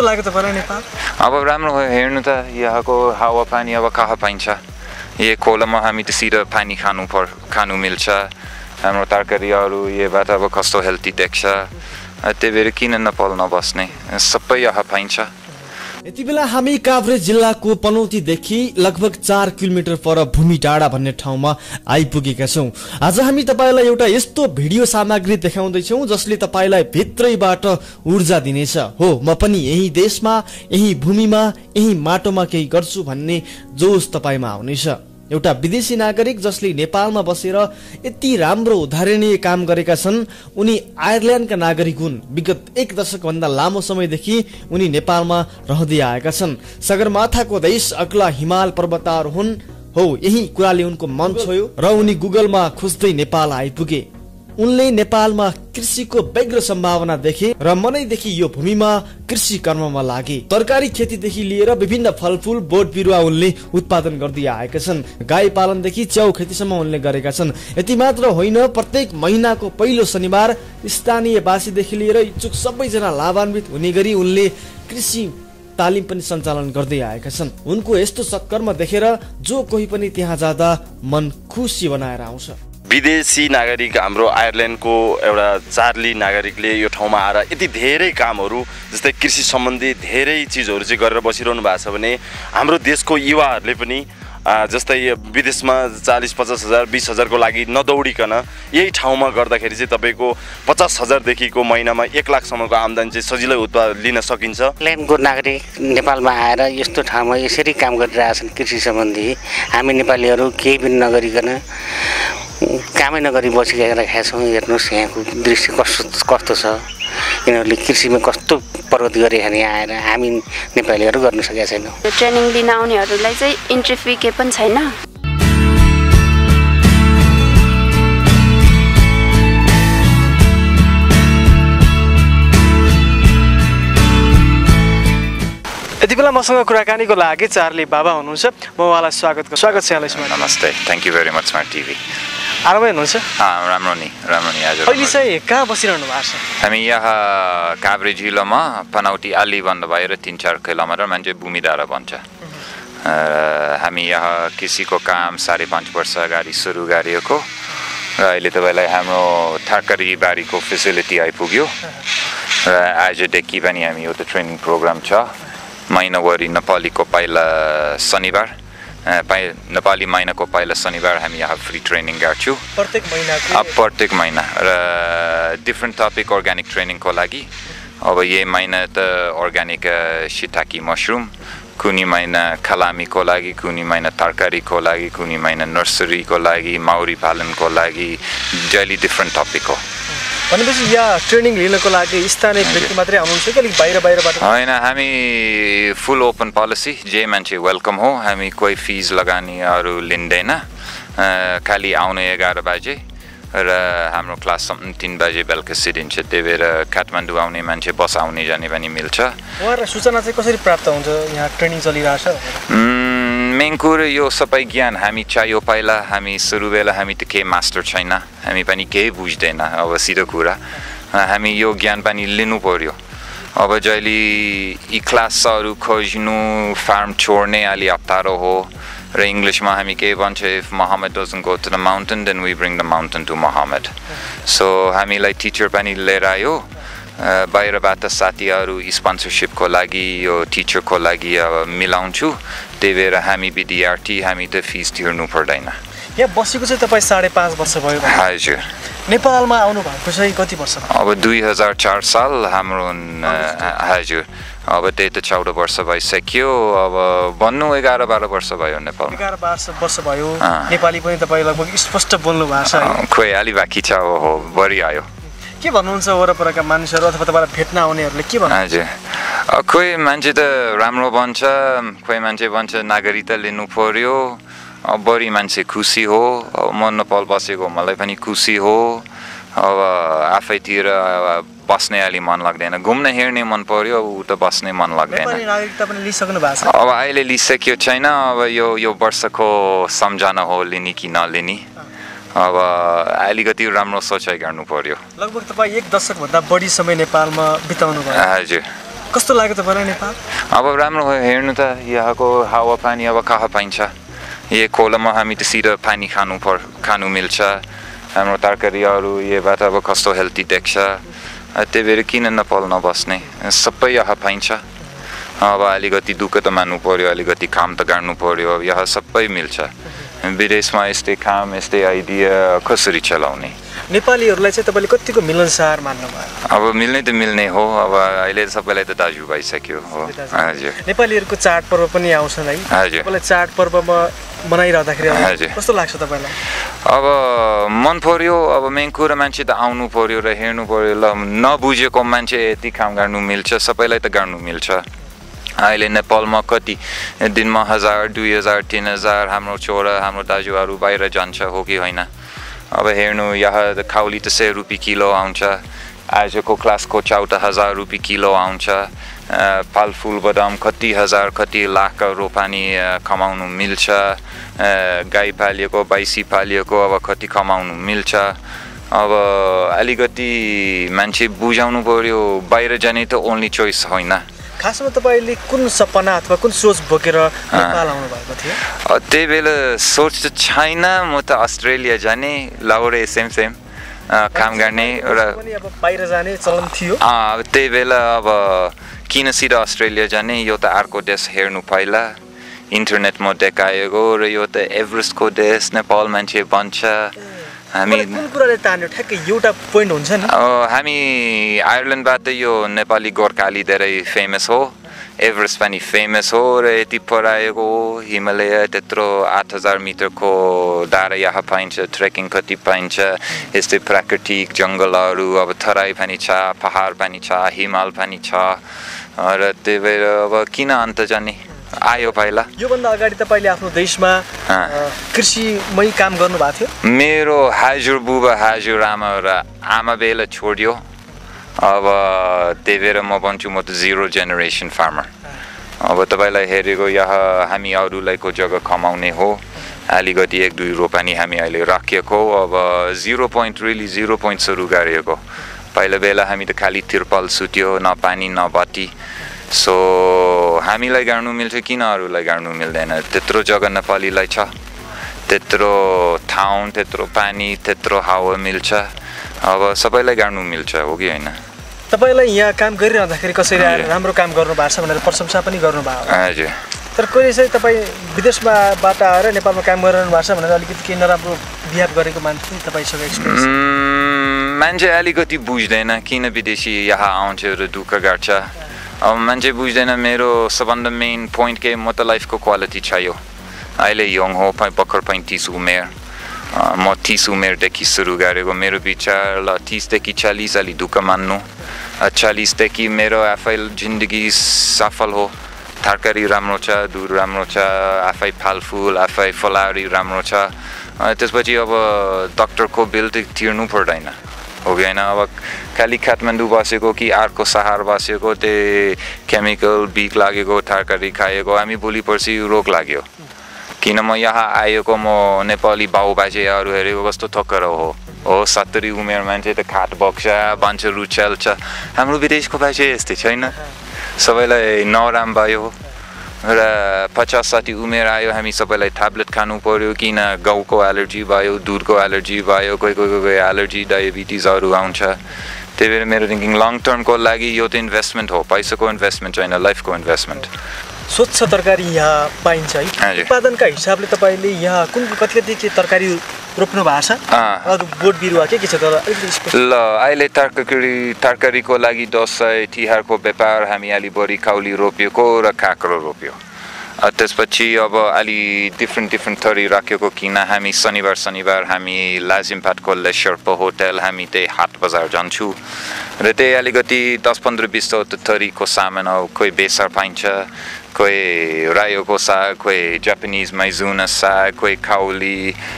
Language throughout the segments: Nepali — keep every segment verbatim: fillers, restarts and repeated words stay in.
लाग्यो तपाईलाई नेपाल? अब राम्रो हेर्नु त यहाँको हावापानी अब कहाँ पाइन्छ यही खोलामा हामी त सिधा पानी खानु पर खानु मिल्छ हाम्रो तरकारीहरू यहीबाट अब कस्तो हेल्दी देख्छ त्यही भएर किन नेपाल नबस्ने सबै यहाँ पाइन्छ। यति बेला हामी काभ्रे जिल्लाको पनौतीदेखि लगभग चार किलोमिटर पर भूमि डाँडा भन्ने ठाउँमा आइपुगेका छौँ। आज हामी तपाईँलाई एउटा यस्तो भिडियो सामग्री देखाउँदैछौँ जसले तपाईँलाई भित्रैबाट ऊर्जा दिनेछ। हो म पनि यही देशमा यही भूमिमा यही माटोमा केही गर्छु भन्ने जोस तपाईँमा आउनेछ। एउटा विदेशी नागरिक जसले नेपालमा बसेर यति राम्रो उदाहरणीय काम गरेका छन्। उनी आयरल्यान्डका नागरिक हुन्। विगत एक दशक भन्दा लामो समयदेखि उनी नेपालमा रहँदै आएका छन्। सगरमाथाको देश अग्ला हिमाल पर्वतारोहण हो यही कुराले उनको मन छोयो र उनी गुगलमा खोज्दै नेपाल आइपुगे। उनले नेपालमा कृषिको व्यग्र सम्भावना देखे र मनैदेखि यो भूमिमा कृषि कर्ममा लागे। तरकारी खेतीदेखि लिएर विभिन्न फलफूल बोट बिरुवा उनले उत्पादन गर्दै आएका छन्। गाई पालनदेखि च्याउ खेतीसम्म उनले गरेका छन्। यति मात्र होइन, प्रत्येक महिनाको पहिलो शनिबार स्थानीयवासीदेखि लिएर इच्छुक सबैजना लाभान्वित हुने गरी उनले कृषि तालिम पनि सञ्चालन गर्दै आएका छन्। उनको यस्तो सत्कर्म देखेर जो कोही पनि त्यहाँ जाँदा मन खुसी बनाएर आउँछ। विदेशी नागरिक हाम्रो आयरल्यान्डको एउटा चार्ली नागरिकले यो ठाउँमा आएर यति धेरै कामहरू जस्तै कृषि सम्बन्धी धेरै चिजहरू चाहिँ गरेर बसिरहनु भएको छ भने हाम्रो देशको युवाहरूले पनि जस्तै विदेशमा चालीस पचास हजार बिस हजारको लागि नदौडिकन यही ठाउँमा गर्दाखेरि चाहिँ तपाईँको पचास हजारदेखिको महिनामा एक लाखसम्मको आम्दानी चाहिँ सजिलै उत्पादन लिन सकिन्छ। आयरल्यान्डको नागरिक नेपालमा आएर यस्तो ठाउँमा यसरी काम गरिरहेछन् कृषि सम्बन्धी। हामी नेपालीहरू केही पनि नगरिकन कामै नगरी बसिरहेका छौँ। हेर्नुहोस् यहाँको दृश्य कस्तो कस्तो छ। यिनीहरूले कृषिमा कस्तो प्रगति गरेका यहाँ आएर हामी नेपालीहरू गर्न सकेका छैनौँ। ट्रेनिङ लिन आउनेहरूलाई चाहिँ इन्ट्री फी केही पनि छैन। यति बेला मसँग कुराकानीको लागि चार्ली बाबा हुनुहुन्छ। म उहाँलाई स्वागत गर्छु। स्वागत छ यहाँलाई। नमस्ते, thank you very much smart TV. आरामै हुनुहुन्छ? राम्रो नि राम्रो नि। आज अहिले चाहिँ कहाँ बसिरहनु भएको छ? हामी यहाँ काभ्रे जिल्लामा पनौती आली भन्दा भएर तिन चार किलोमिटर मान्छे भूमि डाँडा भन्छ। हामी यहाँ कृषिको काम साढे पाँच वर्ष अगाडि सुरु गरेको र अहिले तपाईँलाई हाम्रो तरकारी बारीको फेसिलिटी आइपुग्यो र आजदेखि पनि हामी एउटा ट्रेनिङ प्रोग्राम छ। महिनावारी नेपालीको पहिला शनिबार नेपाली महिनाको पहिला शनिबार हामी यहाँ फ्री ट्रेनिङ गर्छौँ प्रत्येक महिनाको प्रत्येक महिना र डिफ्रेन्ट टपिक अर्ग्यानिक ट्रेनिङको लागि। अब यही महिना त अर्ग्यानिक शिताकी मसरुम, कुनै महिना खलामीको लागि, कुनै महिना तरकारीको लागि, कुनै महिना नर्सरीको लागि, माउरी पालनको लागि, डेली डिफ्रेन्ट टपिक हो। भनेपछि यहाँ ट्रेनिङ लिनको लागि स्थानीय व्यक्ति मात्रै आउनुहुन्छ कि अलिक बाहिर बाहिरबाट? होइन, हामी फुल ओपन पोलिसी, जे मान्छे वेलकम हो। हामी कोही फिज लगानीहरू लिँदैन। खालि आउने एघार बजे र हाम्रो क्लास तीन बजे बेलुका सिद्धिन्छ। त्यही भएर काठमाडौँ आउने मान्छे बस आउने जाने पनि मिल्छ। उहाँहरूलाई सूचना चाहिँ कसरी प्राप्त हुन्छ यहाँ ट्रेनिङ चलिरहेछ? मेन कुरो यो सबै ज्ञान हामी चाहियो। पहिला हामी सुरु बेला हामी त केही मास्टर छैन, हामी पनि केही बुझ्दैन। अब सिधो कुरा हामी यो ज्ञान पनि लिनु पर्यो। अब जहिले यी क्लासहरू खोज्नु फार्म छोड्ने अलि अप्ठ्यारो हो र इङ्ग्लिसमा हामी के भन्छ, if Muhammad doesn't go to the mountain then we bring the mountain to Muhammad. So हामीलाई टिचर पनि लिएर आयो बाहिरबाट साथीहरू स्पोन्सरसिपको लागि यो टिचरको लागि मिलाउँछु। त्यही भएर हामी विद्यार्थी हामी त फिस तिर्नु पर्दैन। यहाँ बसेको चाहिँ तपाईँ साढे पाँच वर्ष भयो? हजुर। नेपालमा आउनु भएको चाहिँ कति वर्ष? अब दुई हजार चार साल हाम्रो। हजुर। अब त्यही त चौध वर्ष भइसक्यो। अब भन्नु एघार बाह्र वर्ष भयो नेपालमा। एघार बाह्र वर्ष भयो। नेपाली पनि तपाईँ लगभग स्पष्ट बोल्नु भएको छ? खोइ अलि बाँकी छ, हो बढी आयो। के भन्नुहुन्छ वरपरका मानिसहरू अथवा तपाईँलाई भेट्न आउनेहरूले के भन्नु? हजुर, खोइ मान्छे त राम्रो भन्छ, खोइ मान्छे भन्छ नागरिकता लिनु पर्यो। बढी मान्छे खुसी हो। म नेपाल बसेको मलाई पनि खुसी हो। अब आफैतिर बस्ने अलि मन लाग्दैन, घुम्न हेर्ने मन पर्यो, उता बस्ने मन लाग्दैन। नागरिकता पनि लिइसक्नु भएको छ? अब अहिले लिइसक्यो छैन। अब यो यो वर्षको सम्झना हो लिने कि नलिने। अब अलिकति राम्रो सोचाइ गर्नु पर्यो। लगभग तपाईँ एक दशकभन्दा बढी समय नेपालमा बिताउनु भयो? हजुर। कस्तो लाग्यो तपाईँलाई नेपाल? अब राम्रो हो हेर्नु त यहाँको हावापानी अब कहाँ पाइन्छ यही खोलामा हामी त सिधा पानी खानु पर खानु मिल्छ हाम्रो तरकारीहरू यहीबाट अब कस्तो हेल्दी देख्छ त्यही भएर किन नेपाल नबस्ने सबै यहाँ पाइन्छ अब अलिकति दुःख त मान्नु पर्यो अलिकति काम त गर्नु पर्यो यहाँ सबै मिल्छ विदेशमा यस्तै काम यस्तै आइडिया कसरी चलाउने नेपालीहरूलाई चाहिँ तपाईँले कतिको मिलनसार मान्नुभयो? अब मिल्ने त मिल्ने हो अब अहिले सबैलाई त दाजु भइसक्यो हो हजुर नेपालीहरूको चाडपर्व पनि आउँछन् है हजुर तपाईँलाई चाडपर्वमा मनाइरहँदाखेरि हजुर कस्तो लाग्छ तपाईँलाई? अब मन पर्यो अब मेन कुरा मान्छे त आउनु पर्यो र हेर्नु पर्यो ल नबुझेको मान्छे यति काम गर्नु मिल्छ सबैलाई त गर्नु मिल्छ अहिले नेपालमा कति दिनमा हजार दुई हजार तिन हजार हाम्रो छोरा हाम्रो दाजुहरू बाहिर जान्छ हो कि होइन अब हेर्नु यहाँ खाउली त सय रुपियाँ किलो आउँछ आजको क्लासको चाउटा हजार रुपियाँ किलो आउँछ फलफुल बदाम कति हजार कति लाख रोपानी कमाउनु मिल्छ गाई पालिएको भैँसी पालिएको अब कति कमाउनु मिल्छ अब अलिकति मान्छे बुझाउनु पर्यो बाहिर जाने त ओन्ली चोइस होइन खासमा तपाईँले कुन सपना अथवा कुन सोच बोकेर नेपाल आउनु भएको थियो? त्यही बेला सोच त छैन म त अस्ट्रेलिया जाने लाउरे सेम सेम काम गर्ने र बाहिर जाने चलन थियो त्यही बेला अब किन सिधा अस्ट्रेलिया जाने यो त अर्को देश हेर्नु पहिला इन्टरनेटमा देखाएको र यो त एभरेस्टको देश नेपाल मान्छे भन्छ हामी कुन कुराले तान्यो ठ्याक्कै एउटा पोइन्ट हुन्छ नि हामी आयरल्यान्डबाट यो नेपाली गोर्खाली धेरै फेमस हो एभरेस्ट पनि फेमस हो र यति पराएको हिमालय त्यत्रो आठ हजार मिटरको डाँडा यहाँ पाइन्छ ट्रेकिङ कति पाइन्छ यस्तै प्राकृतिक जङ्गलहरू अब तराई पनि छ पहाड पनि छ हिमाल पनि छ र त्यही भएर अब किन अन्त जाने आयो पहिला योभन्दा अगाडि तपाईँले आफ्नो देशमा कृषिमै काम गर्नुभएको थियो? मेरो हजुर बुबा हजुर आमा र आमा बेला छोड्यो अब त्यही भएर म भन्छु म त जिरो जेनेरेसन फार्मर अब तपाईँलाई हेरेको यहाँ हामी अरूलाईको जग्गा कमाउने हो अलिकति एक दुई रोपानी हामी अहिले राखेको अब zero point really zero point सुरु गरेको पहिला बेला हामी त खालि तिर्पाल सुत्यो न पानी न बत्ती सो हामीलाई गर्नु मिल्छ किन अरूलाई गर्नु मिल्दैन त्यत्रो जग्गा नेपालीलाई छ त्यत्रो ठाउँ त्यत्रो पानी त्यत्रो हावा मिल्छ अब सबैलाई गर्नु मिल्छ हो कि होइन तपाईँलाई यहाँ काम गरिरहँदाखेरि कसरी आएर राम्रो काम गर्नुभएको छ भनेर प्रशंसा पनि गर्नुभयो हजुर तर कोही चाहिँ तपाईँ विदेशबाट आएर नेपालमा काम गरिरहनु भएको छ भनेर अलिकति केही नराम्रो बिहेभ गरेको मान्छे तपाईँसँग एक्सपिरियन्स मान्छे अलिकति बुझ्दैन किन विदेशी यहाँ आउँछ र दुःख गर्छ अब मान्छे बुझ्दैन मेरो सबभन्दा मेन पोइन्ट के म त लाइफको क्वालिटी चाहियो अहिले यङ हो भर्खर पैँतिस उमेर म तिस उमेरदेखि सुरु गरेको मेरो विचार ल तिसदेखि चालिस अलि दुःख मान्नु चालिसदेखि मेरो आफै जिन्दगी सफल हो तरकारी राम्रो छ दुध राम्रो छ आफै फलफुल आफै फलारी राम्रो छ त्यसपछि अब डक्टरको बिल त तिर्नु पर्दैन हो कि होइन अब खालि काठमाडौँ बसेको कि अर्को सहर बसेको त्यो केमिकल बिक लागेको तरकारी खाएको हामी भोलि पर्सि रोग लाग्यो किन म यहाँ आएको म नेपाली बाउ बाजेहरू हेरेको कस्तो थोकर हो हो सत्तरी उमेर मान्छे त खाट बग्छ बान्छहरू चल्छ हाम्रो विदेशको बाजे यस्तै छैन सबैलाई नराम भयो र पचास साठी उमेर आयो हामी सबैलाई ट्याब्लेट खानु पर्यो किन गाउँको एलर्जी भयो दुधको एलर्जी भयो कोही कोही कोही एलर्जी डायबिटिजहरू आउँछ त्यही भएर मेरो थिङ्किङ लङ टर्मको लागि यो त इन्भेस्टमेन्ट हो पैसाको इन्भेस्टमेन्ट छैन लाइफको इन्भेस्टमेन्ट स्वच्छ तरकारी यहाँ पाइन्छ है उत्पादनका हिसाबले तपाईँले यहाँ कुन कति कति के तरकारी रोप्नु भएको छ अरू बोट बिरुवा के के छ तर ल अहिले तरकारी तरकारीको लागि दसैँ तिहारको व्यापार हामी अलि बढी काउली रोपेको र काँक्रो रोप्यो त्यसपछि अब अलि डिफ्रेन्ट डिफ्रेन्ट थरी राखेको किन हामी शनिबार शनिबार हामी लाजिमपाटको लेसर्प होटल हामी त्यही हाट बजार जान्छु र त्यही अलिकति दस पन्ध्र बिस थरीको सामान कोही बेसार पाइन्छ कोही रायोको साग कोही जापानिज माइजुना साग कोही काउली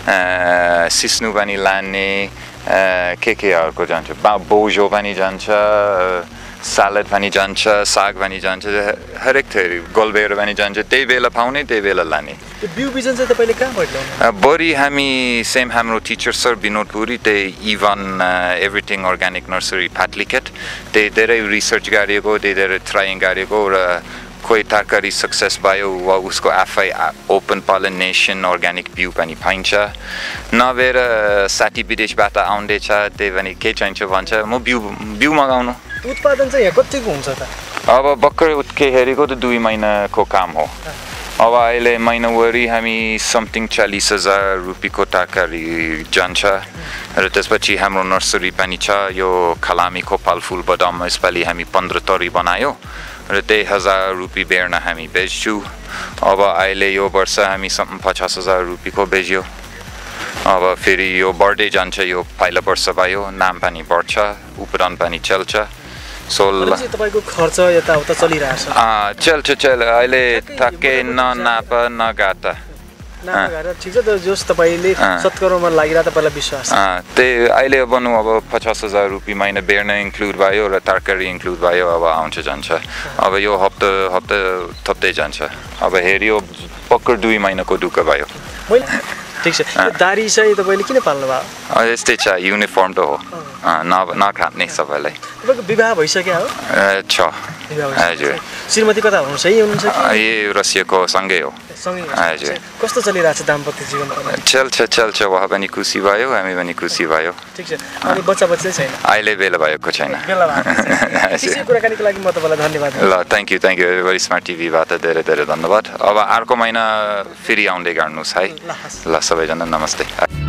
सिस्नु पनि लाने के के अर्को जान्छ बोजो पनि जान्छ सालड पनि जान्छ साग पनि जान्छ हरेक थरी गोलबेर पनि जान्छ त्यही बेला पाउने त्यही बेला लाने बिउ बिजन चाहिँ तपाईले कहाँबाट ल्याउनु बढी हामी सेम हाम्रो टिचर सर विनोद पुरी त्यही इभन एभ्रिथिङ अर्ग्यानिक नर्सरी फाटलिकेट त्यही धेरै रिसर्च गरेको त्यही धेरै ट्राइङ गरेको र कोही तरकारी सक्सेस भयो वा उसको आफै ओपन पोलिनेसन अर्ग्यानिक बिउ पनि पाइन्छ नभएर साथी विदेशबाट आउँदैछ त्यही पनि के चाहिन्छ भन्छ म बिउ बिउ मगाउनु उत्पादन चाहिँ यहाँ कतिको हुन्छ त अब भर्खर उत्के हेरेको त दुई महिनाको काम हो अब अहिले महिनाभरि हामी समथिङ चालिस हजार रुपियाँको तरकारी जान्छ र त्यसपछि हाम्रो नर्सरी पनि छ यो खलामीको फलफुल बदाम यसपालि हामी पन्ध्र तरी बनायो र त्यही हजार रुपियाँ बेर्न हामी बेच्छु अब अहिले यो वर्ष हामी पचास हजार रुपियाँको बेच्यो अब फेरि यो बढ्दै जान्छ यो पहिलो वर्ष भयो नाम पनि बढ्छ उपदान पनि चल्छ सोल तपाईको खर्च यताउता चलिरहेछ चल्छ चल अहिले ठक्कै ननाप नगाता ठिक छ त जोस तपाईले सत्कर्ममा लागिरा तपाईलाई विश्वास त्यही अहिले बनु अब पचास हजार रुपियाँ महिना बेर्न इन्क्लुड भयो र तरकारी इन्क्लुड भयो अब आउँछ जान्छ अब यो हप्ता हप्ता थप्दै जान्छ अब हेऱ्यो पक्कर दुई महिनाको दुःख भयो ठिक छ दारी चाहिँ तपाईले किन पाल्नु भयो यस्तै छ युनिफर्म त हो नखाट्ने सबैलाई तपाईँको विवाह भइसक्यो हो छ हजुर श्रीमती कता हुनुहुन्छ यही हुनुहुन्छ ए रसियाको सँगै हो हजुर कस्तो चलिरहेछ दाम्पत्य जीवन चल्छ चल्छ उहाँ पनि खुसी भयो हामी पनि खुसी भयो ठिक छ अनि बच्चा बच्चा छैन अहिले बेला भएको छैन कुराकानीको लागि म तपाईँलाई धन्यवाद ल thank you thank you every smart टिभीबाट धेरै धेरै धन्यवाद अब अर्को महिना फेरि आउँदै गर्नुहोस् है ल सबैजना नमस्ते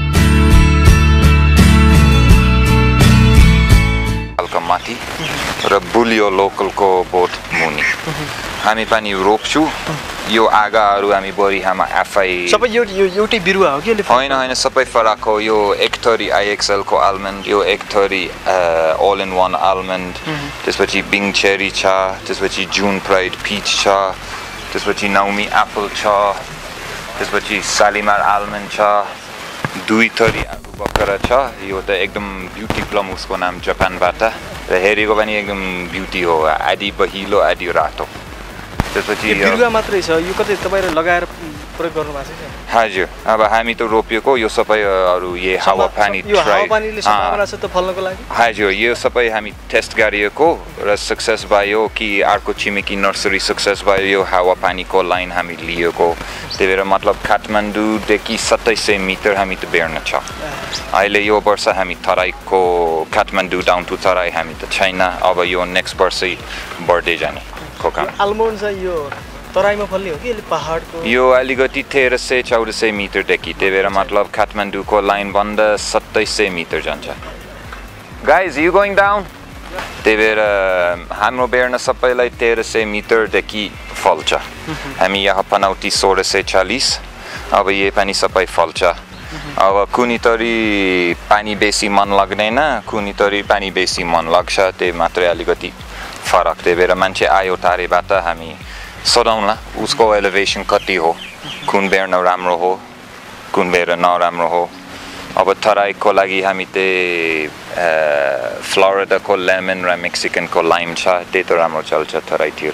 माथि र बुलियो लोकलको बोट मुनि हामी पनि रोप्छु यो आगाहरू हामी बढी हामी आफै सबै यो एउटै बिरुवा हो कि होइन होइन सबै फरक हो यो एक थरी आइएक्सएल को आलमन्ड यो एक थरी अल इन वान आलमन्ड त्यसपछि बिङ चेरी छ त्यसपछि जुन प्राइड पिच छ त्यसपछि नाउमी एप्पल छ त्यसपछि सालिमार आलमन्ड छ दुई थरी बकरा छ यो त एकदम ब्युटी प्लम उसको नाम जापानबाट र हेरेको पनि एकदम ब्युटी हो आदि बहिलो आदि रातो त्यसपछि बिरुवा मात्रै छ यो कतै तपाईले लगाएर प्रयोग गर्नु भएको छ हजुर अब हामी त रोपेको यो सबै अरू यो हावापानी यो हावापानीले सम्भावना छ त फल्नको लागि हजुर यो सबै हामी टेस्ट गरिएको र सक्सेस भयो कि अर्को छिमेकी नर्सरी सक्सेस भयो यो हावापानीको लाइन हामी लिएको त्यही भएर मतलब काठमाडौँदेखि सत्ताइस सय मिटर हामी त बेर्न छ अहिले यो वर्ष हामी तराईको काठमाडौँ डाउन टु तराई हामी त छैन अब यो नेक्स्ट वर्षै बढ्दै जाने को काम आलमोन्ड चाहिँ यो तराईमा फल्ने हो कि पहाडको यो अलिकति तेह्र सय चौध सय मिटरदेखि त्यही भएर मतलब काठमाडौँको लाइन बन्द सत्ताइस सय मिटर जान्छ गाइज यु गोइङ डाउन त्यही भएर हाम्रो बेर्न सबैलाई तेह्र सय मिटरदेखि फल्छ हामी यहाँ पनौती सोह्र सय चालिस अब यो पनि सबै फल्छ अब कुनै तरी पानी बेसी मन लाग्दैन कुनै तरी पानी बेसी मन लाग्छ त्यही मात्रै अलिकति फरक त्यही भएर मान्छे आयो टाढेबाट हामी सोधौँला उसको एलिभेसन कति हो कुन बेर्न राम्रो हो कुन बेर्न नराम्रो हो अब तराईको लागि हामी त्यही फ्लोरिडाको लेमन र मेक्सिकनको लाइम छ त्यही त राम्रो चल्छ तराईतिर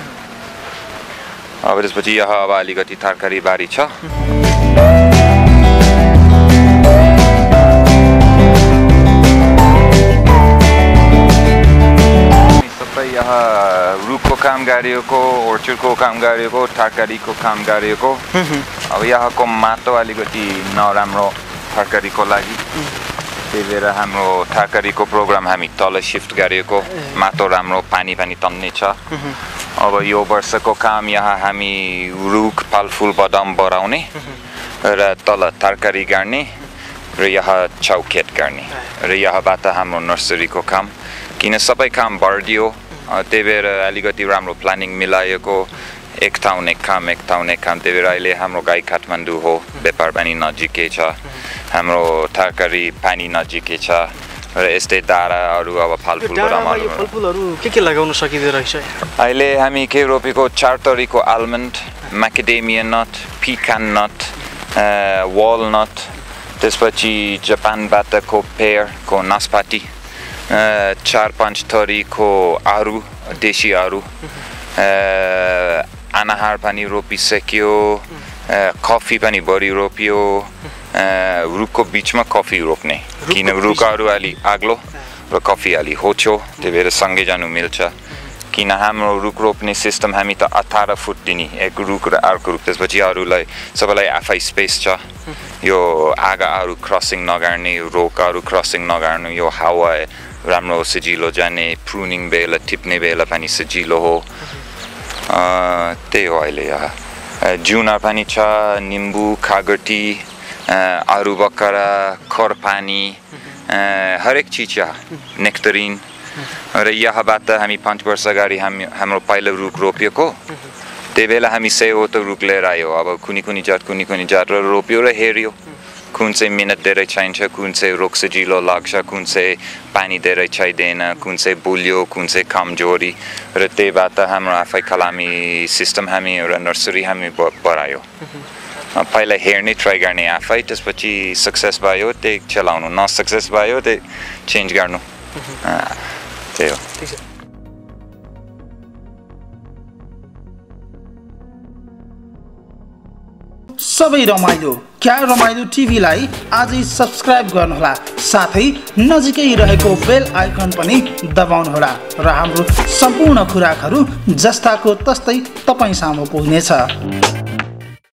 अब त्यसपछि यहाँ अब अलिकति तरकारी बारी छ यहाँ रुखको काम गरिएको ओर्चर्डको काम गरिएको तरकारीको काम गरिएको अब यहाँको माटो अलिकति नराम्रो तरकारीको लागि त्यही भएर हाम्रो तरकारीको प्रोग्राम हामी तल सिफ्ट गरिएको माटो राम्रो पानी पनि तन्ने छ अब यो वर्षको काम यहाँ हामी रुख फलफुल बदाम बढाउने र तल तरकारी गर्ने र यहाँ चौखेत गर्ने र यहाँबाट हाम्रो नर्सरीको काम किन सबै काम बढियो त्यही भएर अलिकति राम्रो प्लानिङ मिलाएको एक ठाउँ एक काम एक ठाउँ एक काम त्यही भएर अहिले हाम्रो गाई काठमाडौँ हो व्यापार पनि नजिकै छ हाम्रो तरकारी पानी नजिकै छ र यस्तै दाराहरू अब फलफुल फलफुलहरू के के लगाउन सकिँदो रहेछ अहिले हामी के रोपेको चार थरीको almond macadamia nut pecan nut walnut त्यसपछि जापानबाटको पेयरको नास्पाती चार पाँच थरीको आरू देशी आरू अनाहार पनि रोपिसक्यो कफी पनि बढी रोप्यो रुखको बिचमा कफी रोप्ने किन रुखहरू अलि आग्लो र कफी अलि होचो त्यही भएर सँगै जानु मिल्छ किन हाम्रो रुख रोप्ने सिस्टम हामी त अठार फुट दिने एक रुख र अर्को रुख त्यसपछि अरूलाई सबैलाई आफै स्पेस छ यो आगाहरू क्रसिङ नगर्ने रोकहरू क्रसिङ नगर्नु यो हावा राम्रो सजिलो जाने प्रुनिङ बेला टिप्ने बेला पनि सजिलो हो त्यही हो अहिले जुना पनि छ निम्बु कागती आरू बकरा खोरपानी हरेक चिज छ नेक्टरिन र यहाँबाट हामी पाँच वर्ष अगाडि हामी हाम्रो पहिलो रुख रोपिएको त्यही बेला हामी सयवटा रुख लिएर आयो अब कुनै कुनै जात कुनै कुनै जात रोप्यो र हेऱ्यो कुन चाहिँ मिहिनेत धेरै चाहिन्छ कुन चाहिँ रुख सजिलो लाग्छ कुन चाहिँ पानी धेरै चाहिँदैन कुन चाहिँ बलियो कुन चाहिँ कमजोरी र त्यहीबाट हाम्रो आफै कलामी सिस्टम हामी एउटा नर्सरी हामी बढायो पहिला हेर्ने ट्राई गर्ने आफै त्यसपछि सक्सेस भयो त्यही चलाउनु नसक्सेस भयो त्यही चेन्ज गर्नु त्यही हो सबै रमाइलो क्या रमाइलो टिभीलाई आजै सब्स्क्राइब गर्नुहोला साथै नजिकै रहेको बेल आइकन पनि दबाउनुहोला र हाम्रो सम्पूर्ण खुराकहरू जस्ताको तस्तै तपाईँ सामु पुग्नेछ।